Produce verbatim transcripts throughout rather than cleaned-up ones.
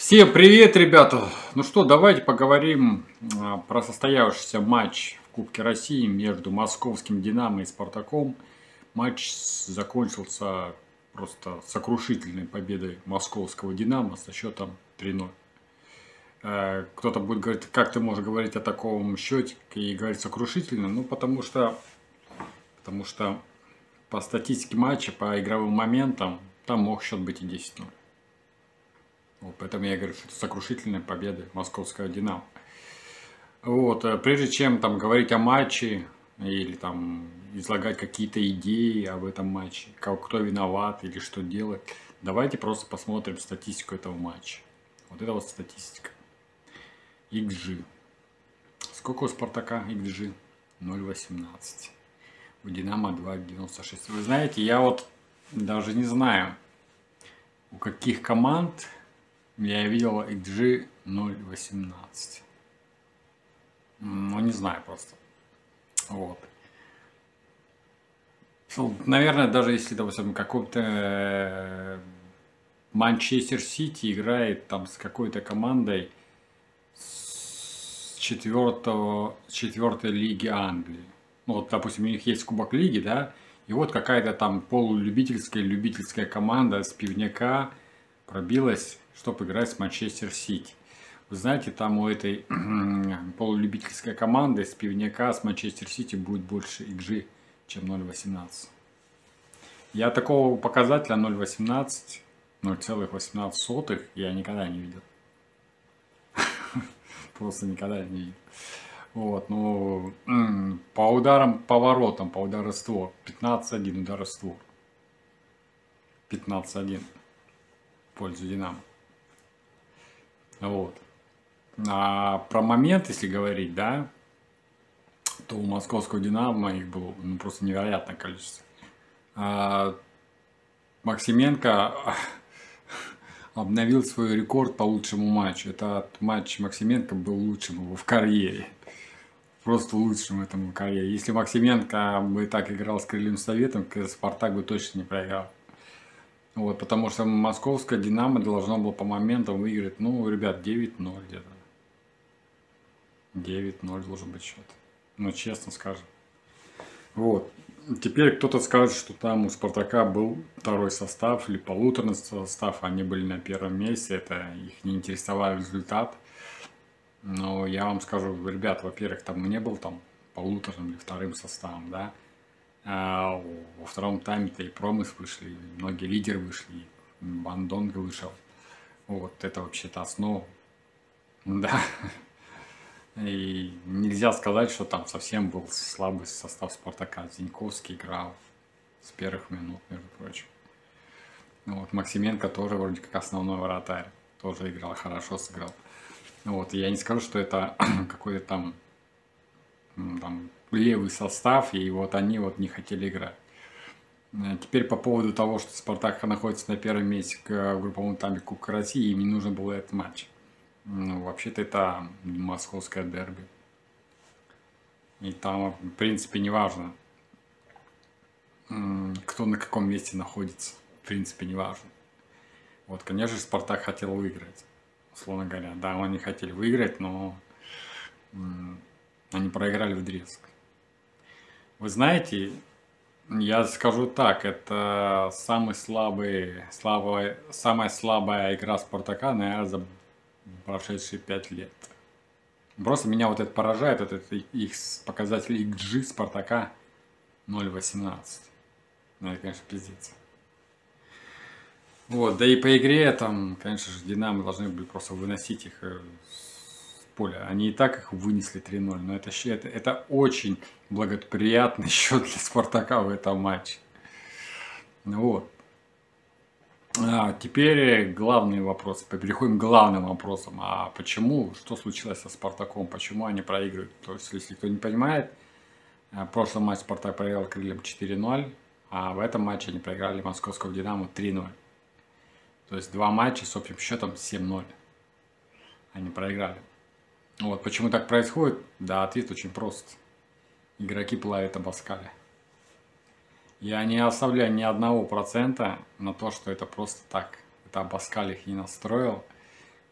Всем привет, ребята! Ну что, давайте поговорим а, про состоявшийся матч в Кубке России между московским «Динамо» и «Спартаком». Матч с- закончился просто сокрушительной победой московского «Динамо» со счетом три ноль. Э, Кто-то будет говорить, как ты можешь говорить о таком счете и говорить сокрушительно? Ну, потому что, потому что по статистике матча, по игровым моментам, там мог счет быть и десять ноль. Вот, поэтому я говорю, что это сокрушительная победа московского «Динамо». Вот, э, прежде чем там говорить о матче или там излагать какие-то идеи об этом матче, как- кто виноват или что делать, давайте просто посмотрим статистику этого матча. Вот это вот статистика. икс джи. Сколько у Спартака икс джи? ноль восемнадцать. У Динамо два девяносто шесть. Вы знаете, я вот даже не знаю, у каких команд я видел икс джи ноль восемнадцать. Ну, не знаю просто. Вот. Ну, наверное, даже если, допустим, каком-то э, Манчестер Сити играет там с какой-то командой с четвертого, с четвертой лиги Англии. Ну, вот, допустим, у них есть Кубок Лиги, да, и вот какая-то там полулюбительская, любительская команда с пивняка пробилась, чтобы играть с Манчестер Сити. Вы знаете, там у этой полулюбительской команды с пивняка с Манчестер Сити будет больше икс джи, чем ноль восемнадцать. Я такого показателя ноль восемнадцать, ноль целых восемнадцать сотых я никогда не видел. Просто никогда не видел. Вот, ну, м, по ударам, поворотам, по удароствору. пятнадцать один удароствор. пятнадцать один в пользу Динамо. Вот. А про момент, если говорить, да, то у московского Динамо их было ну, просто невероятное количество. А Максименко обновил свой рекорд по лучшему матчу. Этот матч Максименко был лучшим его в карьере. Просто лучшим в этом карьере. Если Максименко бы так играл с Крыльем Советом, Спартак бы точно не проиграл. Вот, потому что московское Динамо должно было по моментам выиграть, ну, ребят, девять ноль где-то. девять ноль должен быть счет. Ну, честно скажем. Вот. Теперь кто-то скажет, что там у Спартака был второй состав или полуторный состав, они были на первом месте, это их не интересовал результат. Но я вам скажу, ребят, во-первых, там не был там полуторным или вторым составом, да. А во втором тайме-то и Промыс вышли, и многие лидеры вышли, и Бандонга вышел. Вот это вообще-то основа. Да. И нельзя сказать, что там совсем был слабый состав Спартака. Зиньковский играл с первых минут, между прочим. Вот, Максименко тоже вроде как основной вратарь. Тоже играл, хорошо сыграл. Вот, я не скажу, что это какой-то там, там левый состав, и вот они вот не хотели играть. Теперь по поводу того, что Спартак находится на первом месте в групповом этапе Кубка России, им не нужен был этот матч. Ну, вообще-то это московское дерби. И там, в принципе, не важно, кто на каком месте находится. В принципе, не важно. Вот, конечно же, Спартак хотел выиграть, условно говоря. Да, они хотели выиграть, но они проиграли вдрезг. Вы знаете, я скажу так, это самый слабый, слабая, самая слабая игра Спартака, наверное, за прошедшие пять лет. Просто меня вот это поражает, этот их показатель икс джи Спартака ноль восемнадцать. Ну, это, конечно, пиздец. Вот, да и по игре там, конечно же, Динамо должны были просто выносить их с поля. Они и так их вынесли три ноль, но это, это, это очень благоприятный счет для Спартака в этом матче. Вот. А теперь главный вопрос. Переходим к главным вопросам. А почему, что случилось со Спартаком? Почему они проигрывают? То есть, если кто не понимает, в прошлом матче Спартак проиграл Крыльям четыре ноль, а в этом матче они проиграли Московскому Динамо три ноль. То есть, два матча с общим счетом семь ноль. Они проиграли. Вот, почему так происходит? Да, ответ очень прост. Игроки плавят Абаскаля. Я не оставляю ни одного процента на то, что это просто так. Это Абаскаль их не настроил.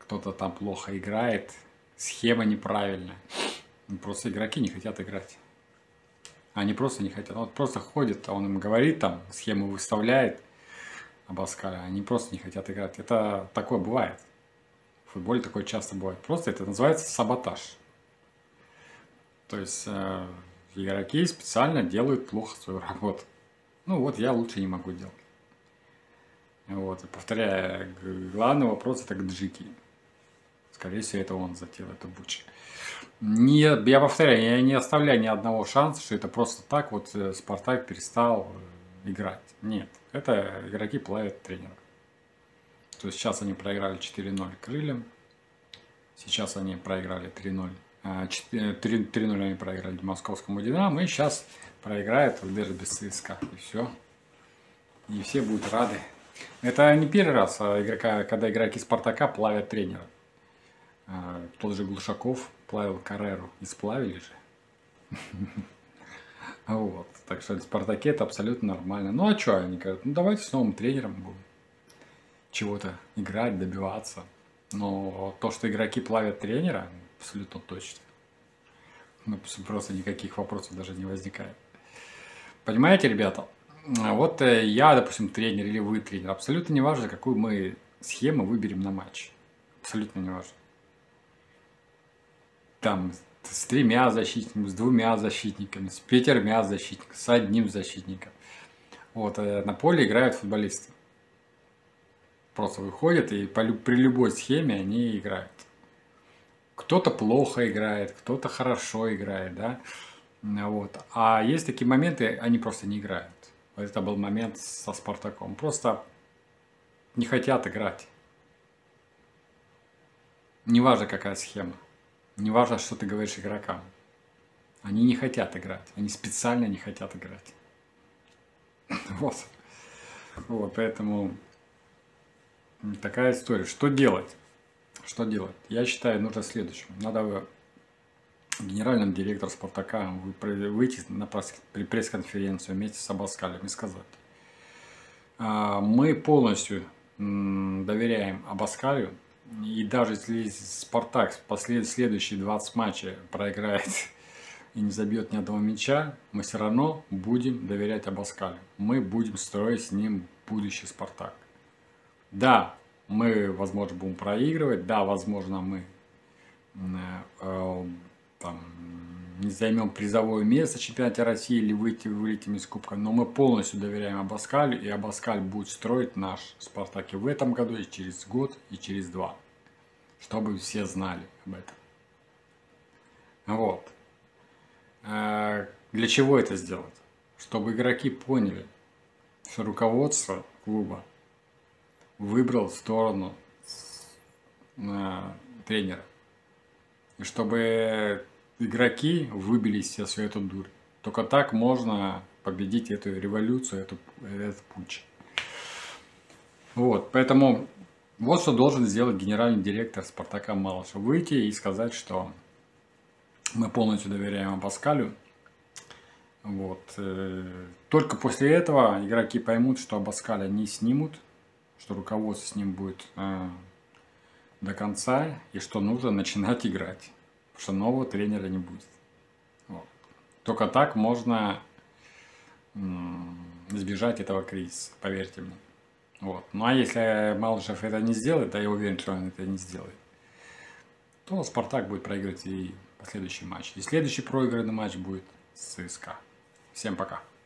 кто-то там плохо играет, схема неправильная. Просто игроки не хотят играть. Они просто не хотят. Вот просто ходит, а он им говорит, там, схему выставляет, Абаскаля. Они просто не хотят играть. Это такое бывает. В футболе такое часто бывает. Просто это называется саботаж. То есть э, игроки специально делают плохо свою работу. Ну вот я лучше не могу делать. Вот, и повторяю, главный вопрос это к Джики. Скорее всего, это он затеял эту бучу. Не, я повторяю, я не оставляю ни одного шанса, что это просто так вот Спартак перестал играть. Нет, это игроки плавят тренера. То есть сейчас они проиграли четыре ноль Крыльям. Сейчас они проиграли три ноль. три ноль они проиграли Московскому Динамо. И сейчас проиграют в дерби с ЦСКА. И все. И все будут рады. Это не первый раз, а игрока, когда игроки Спартака плавят тренера. Тот же Глушаков плавил Карреру. И сплавили же. Вот. Так что в Спартаке это абсолютно нормально. Ну а что они говорят? Ну давайте с новым тренером будем чего-то играть, добиваться. Но то, что игроки плавят тренера, абсолютно точно. Ну, просто никаких вопросов даже не возникает. Понимаете, ребята? Вот я, допустим, тренер или вы тренер. Абсолютно не важно, какую мы схему выберем на матч. Абсолютно не важно. Там с тремя защитниками, с двумя защитниками, с пятермя защитниками, с одним защитником. Вот, на поле играют футболисты. Просто выходят и при любой схеме они играют. Кто-то плохо играет, кто-то хорошо играет, да. Вот. А есть такие моменты, они просто не играют. Вот это был момент со Спартаком. Просто не хотят играть. Неважно, какая схема. Неважно, что ты говоришь игрокам. Они не хотят играть. Они специально не хотят играть. Вот. Вот, поэтому такая история. Что делать? Что делать? Я считаю, нужно следующее. Надо генеральному директору Спартака выйти на пресс-конференцию вместе с Абаскалем и сказать: мы полностью доверяем Абаскалю, и даже если Спартак послед... следующие двадцать матчей проиграет и не забьет ни одного мяча, мы все равно будем доверять Абаскалю. Мы будем строить с ним будущий Спартак. Да, мы, возможно, будем проигрывать, да, возможно, мы э, там, не займем призовое место в чемпионате России или выйти, вылетим из кубка, но мы полностью доверяем Абаскалю, и Абаскаль будет строить наш Спартак и в этом году, и через год, и через два, чтобы все знали об этом. Вот. Для чего это сделать? Чтобы игроки поняли, что руководство клуба выбрал сторону тренера. И чтобы игроки выбили из себя всю эту дурь. Только так можно победить эту революцию, эту, этот путч. Вот, поэтому вот что должен сделать генеральный директор Спартака Малышев. Выйти и сказать, что мы полностью доверяем Абаскалю. Вот. Только после этого игроки поймут, что Абаскаля не снимут, что руководство с ним будет э, до конца, и что нужно начинать играть, потому что нового тренера не будет. Вот. Только так можно э, избежать этого кризиса, поверьте мне. Вот. Ну а если Малышев это не сделает, да я уверен, что он это не сделает, то Спартак будет проигрывать и последующий матч. И следующий проигранный матч будет с ЦСКА. Всем пока.